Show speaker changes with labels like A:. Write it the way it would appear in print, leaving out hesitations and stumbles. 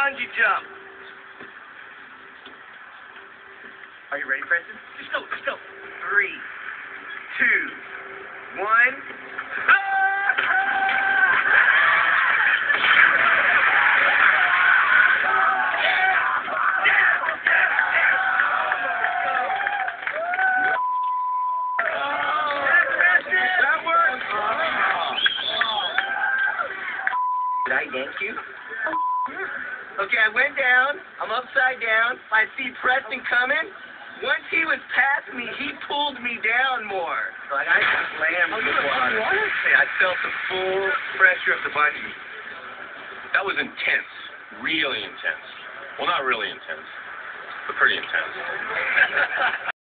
A: bungee jump.
B: Are you ready, Preston?
A: Let's go, let's go.
B: 3, 2, 1. Did I yank you? Okay, I went down. I'm upside down. I see Preston coming. Once he was past me, he pulled me down more. Like I just slammed in the water. I felt the full pressure of the bungee.
C: That was intense. Really intense. Well, not really intense, but pretty intense.